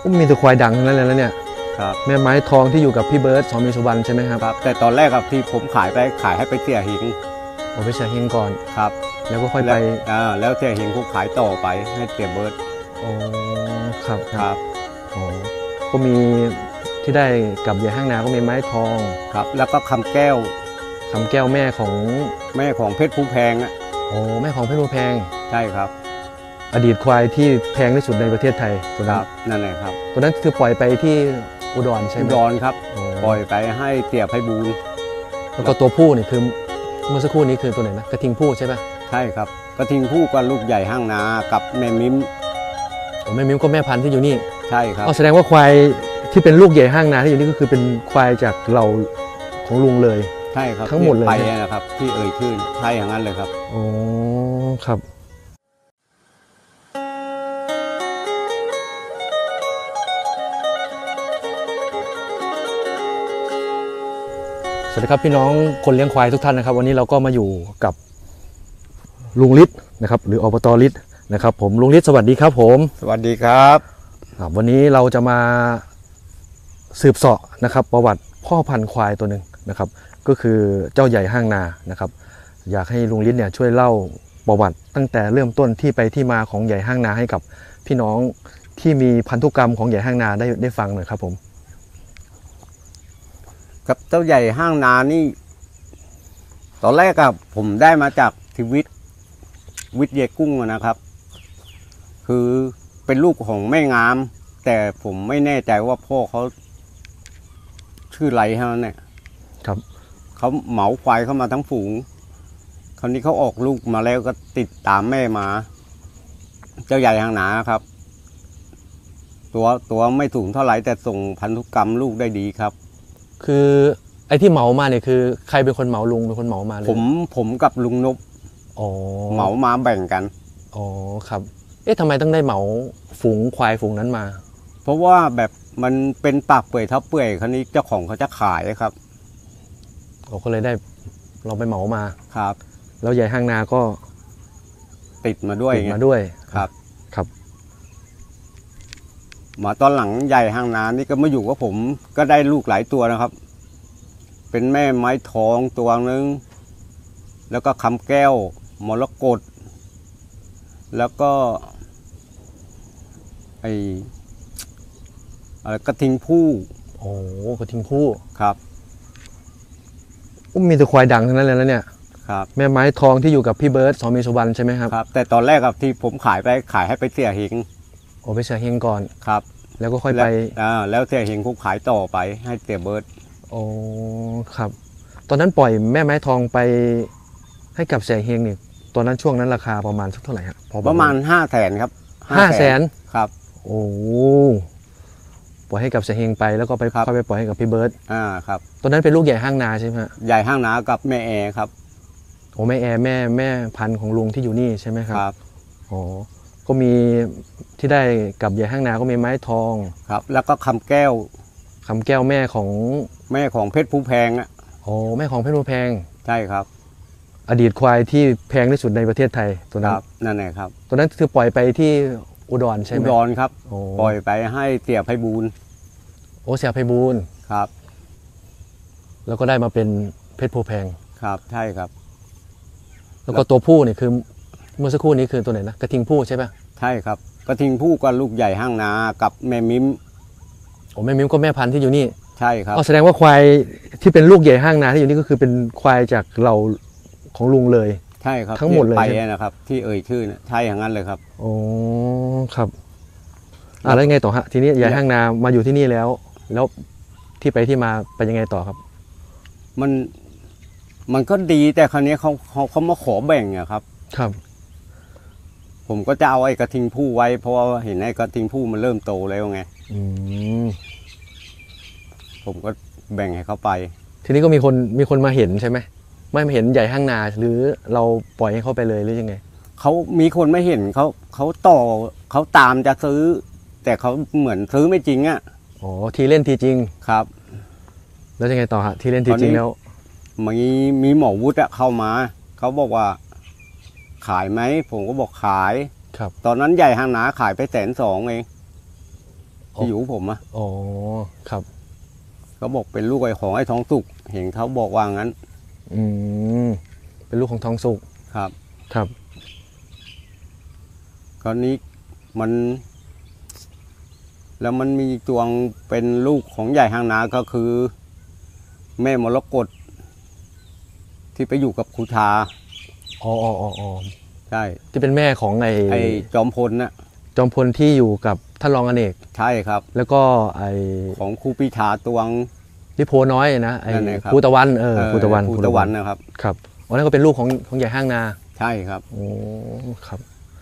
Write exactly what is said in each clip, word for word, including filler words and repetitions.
มีแต่ควายดังทั้งนั้นเลยแล้วเนี่ยครับแม่ไม้ทองที่อยู่กับพี่เบิร์ตสอมีสุวรรณใช่ไหมครับครับแต่ตอนแรกครับที่ผมขายไปขายให้ไปเสี่ยหิงเอาไปเสียเฮงก่อนครับแล้วก็ค่อยไปอ่าแล้วเสี่ยหิงเขาขายต่อไปให้เสี่ยเบิร์ตโอ้ครับครับอ๋อก็มีที่ได้กับยายห้างนาก็มีไม้ทองครับแล้วก็คำแก้วคำแก้วแม่ของแม่ของเพชรภูแพงอ่ะโอ้แม่ของเพชรภูแพงใช่ครับอดีตควายที่แพงที่สุดในประเทศไทยตัวนั้นนั่นแหละครับตัวนั้นคือปล่อยไปที่อุดรใช่ไหมอุดรครับปล่อยไปให้เตี่ยไพบูลย์แล้วก็ตัวผู้นี่คือเมื่อสักครู่นี้คือตัวไหนนะกระทิงผู้ใช่ไหมใช่ครับกระทิงผู้กับลูกใหญ่ห้างนากับแม่มิ้มแม่มิ้มก็แม่พันธุ์ที่อยู่นี่ใช่ครับอ๋อแสดงว่าควายที่เป็นลูกใหญ่ห้างนาที่อยู่นี่ก็คือเป็นควายจากเราของลุงเลยใช่ครับทั้งหมดเลยไปนะครับที่เอ่ยชื่อใช่อย่างนั้นเลยครับอ๋อครับสวัสดีครับพี่น้องคนเลี้ยงควายทุกท่านนะครับวันนี้เราก็มาอยู่กับลุงฤทธิ์นะครับหรืออบต.ฤทธิ์นะครับผมลุงฤทธิ์สวัสดีครับผมสวัสดีครับวันนี้เราจะมาสืบเสาะนะครับประวัติพ่อพันธุ์ควายตัวหนึ่งนะครับก็คือเจ้าใหญ่ห้างนานะครับอยากให้ลุงฤทธิ์เนี่ยช่วยเล่าประวัติตั้งแต่เริ่มต้นที่ไปที่มาของใหญ่ห้างนาให้กับพี่น้องที่มีพันธุกรรมของใหญ่ห้างนาได้ได้ฟังหน่อยครับผมกับเจ้าใหญ่ห้างนานี่ตอนแรกอะผมได้มาจากทีวิทวิทย์เยกุ้งนะครับคือเป็นลูกของแม่งามแต่ผมไม่แน่ใจว่าพ่อเขาชื่ออะไรฮะเนี่ยครับเขาเหมาควายเข้ามาทั้งฝูงคราวนี้เขาออกลูกมาแล้วก็ติดตามแม่มาเจ้าใหญ่ห้างนาครับตัวตัวไม่สูงเท่าไหร่แต่ส่งพันธุกรรมลูกได้ดีครับคือไอ้ที่เหมามาเนี่ยคือใครเป็นคนเหมาลุงเป็นคนเหมามาเลยผมผมกับลุงนบอ๋อเหมามาแบ่งกันอ๋อครับเอ๊ะทำไมต้องได้เหมาฝูงควายฝูงนั้นมาเพราะว่าแบบมันเป็นปากเปื่อยเท้าเปื่อยคราวนี้เจ้าของเขาจะขายครับเราก็เลยได้เราไปเหมามาครับแล้วใหญ่ห้างนาก็ติดมาด้วยติดมาด้วยครับครับมาตอนหลังใหญ่ห้างนานี่ก็มาอยู่กับผมก็ได้ลูกหลายตัวนะครับเป็นแม่ไม้ทองตัวนึงแล้วก็คำแก้วมรกตแล้วก็ไออะไรกระทิงผู้โอ้กระทิงผู้ครับมีแต่ควายดังทั้งนั้นเลยแล้วเนี่ยครับแม่ไม้ทองที่อยู่กับพี่เบิร์ตสอมีสุวรรณใช่ไหมครับครับแต่ตอนแรกครับที่ผมขายไปขายให้ไปเสี่ยหิงโอ้ไปเสียเฮงก่อนครับแล้วก็ค่อยไปอ่าแล้วเสี่ยหิงเขาขายต่อไปให้เสี่ยเบิร์ตโอ้ครับตอนนั้นปล่อยแม่ไม้ทองไปให้กับเสียเฮงเนี่ยตอนนั้นช่วงนั้นราคาประมาณสักเท่าไหร่ครับประมาณห้าแสนครับห้าแสนครับโอ้ปล่อยให้กับเสียเฮงไปแล้วก็ไปค่อยไปปล่อยให้กับพี่เบิร์ตอ่าครับตอนนั้นเป็นลูกใหญ่ห้างนาใช่ไหมใหญ่ห้างนากับแม่แอร์ครับโอ้แม่แอร์แม่แม่พันธุ์ของลุงที่อยู่นี่ใช่ไหมครับครับอ๋อก็มีที่ได้กับใหญ่ห้างนาก็มีไม้ทองครับแล้วก็คำแก้วคำแก้วแม่ของแม่ของเพชรภูแพงอ่ะโอ้แม่ของเพชรภูแพงใช่ครับอดีตควายที่แพงที่สุดในประเทศไทยตัวนั้นนั่นแหละครับตัวนั้นคือปล่อยไปที่อุดรใช่ไหมอุดรครับปล่อยไปให้เตี่ยไพบูลย์โอ้เสียไพบูลย์ครับแล้วก็ได้มาเป็นเพชรภูแพงครับใช่ครับแล้วก็ตัวผู้เนี่ยคือเมื่อสักครู่นี้คือตัวไหนนะกระทิงผู้ใช่ป่ะใช่ครับกระทิงผู้กับลูกใหญ่ห้างนากับแม่มิ้มโอ้แม่มิ้มก็แม่พันธุ์ที่อยู่นี่ใช่ครับอ๋อแสดงว่าควายที่เป็นลูกใหญ่ห้างนาที่อยู่นี่ก็คือเป็นควายจากเราของลุงเลยใช่ครับทั้งหมดเลยไปนะครับที่เอ่ยชื่อใช่อย่างนั้นเลยครับโอ้ครับอ่าแล้วยังไงต่อฮะทีนี้ใหญ่ห้างนามาอยู่ที่นี่แล้วแล้วที่ไปที่มาไปยังไงต่อครับมันมันก็ดีแต่คราวนี้เขาเขาเขามาขอแบ่งอะครับครับผมก็จะเอาไอ้กระทิงผู้ไว้เพราะว่าเห็นไอ้กระทิงผู้มันเริ่มโตแล้วไงอืมผมก็แบ่งให้เขาไปทีนี้ก็มีคนมีคนมาเห็นใช่ไหมไม่มาเห็นใหญ่ห้างนาหรือเราปล่อยให้เขาไปเลยหรือยังไงเขามีคนไม่เห็นเขาเขาต่อเขาตามจะซื้อแต่เขาเหมือนซื้อไม่จริงอ่ะอ๋อทีเล่นทีจริงครับแล้วยังไงต่อฮะทีเล่นทีจริงแล้วมีมีหมอวุฒิเข้ามาเขาบอกว่าขายไหมผมก็บอกขายครับตอนนั้นใหญ่ห้างนาขายไปแสนสองเองโที่อยู่ผมอะอ๋อครับเขาบอกเป็นลูกไอ้ของไอ้ทองสุกเห็นเขาบอกว่างั้นอืมเป็นลูกของทองสุกครับครับคราวนี้มัน แล้วมันมีจวงเป็นลูกของใหญ่หางนาก็คือ แม่มรกตที่ไปอยู่กับครูชาอ๋ออ๋ออ๋ออ๋อใช่ที่เป็นแม่ของไอ้ไอ้จอมพลน่ะจอมพลที่อยู่กับท่านรองอเนกใช่ครับแล้วก็ไอ้ของครูปีชาตวงลิโพน้อยนะไอ้นั่นแหละครับภูตะวันเออเอ่อภูตะวันครูตะวันนะครับครับอ๋อนั่นก็เป็นลูกของของใหญ่ห้างนาใช่ครับโอ้ครับ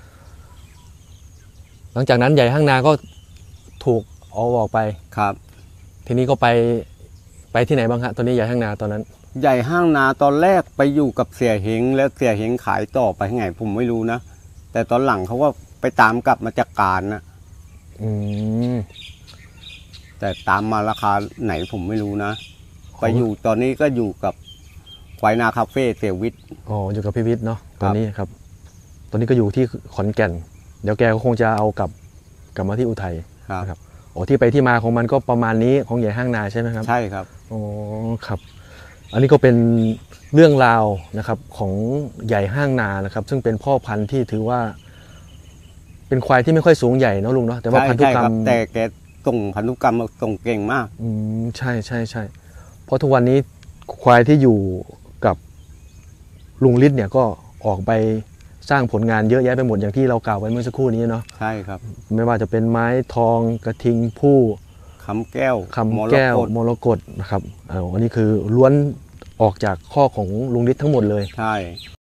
หลังจากนั้นใหญ่ห้างนาก็ถูกเอาออกไปครับทีนี้ก็ไปไปที่ไหนบ้างฮะตอนนี้ใหญ่ห้างนาตอนนั้นใหญ่ห้างนาตอนแรกไปอยู่กับเสียเฮงแล้วเสียเฮงขายต่อไปไงผมไม่รู้นะ แต่ตอนหลังเขาก็ไปตามกลับมาจากการนะอืมแต่ตามมาราคาไหนผมไม่รู้นะ ไปอยู่ตอนนี้ก็อยู่กับควายนาคาเฟ่เสียวิทย์อ๋ออยู่กับพี่วิทย์เนาะคตรัอบ นนี้ครับ ตอนนี้ก็อยู่ที่ขอนแก่น เดี๋ยวแกก็คงจะเอากลับกลับมาที่อุทัยครับครับ โอ้ที่ไปที่มาของมันก็ประมาณนี้ของใหญ่ห้างนาใช่ไหมครับใช่ครับอ๋อครับ อันนี้ก็เป็นเรื่องราวนะครับของใหญ่ห้างนานะครับ ซึ่งเป็นพ่อพันธุ์ที่ถือว่า เป็นควายที่ไม่ค่อยสูงใหญ่เนอะลุงเนาะแต่ว่าใช่พันธุใช่กรรครัมบแต่แกส่งพันธุกรรมมาส่งเก่งมากอืมใช่ใช่ใช่เพราะทุกวันนี้ควายที่อยู่กับลุงฤทธิ์เนี่ยก็ออกไปสร้างผลงานเยอะแยะไปหมดอย่างที่เรากล่าวไว้เมื่อสักครู่นี้เนาะใช่ครับไม่ว่าจะเป็นไม้ทองกระทิงผู้คำแก้วคำแก้วมรกตมรกตนะครับเอาอันนี้คือล้วนออกจากข้อของลุงฤทธิ์ทั้งหมดเลยใช่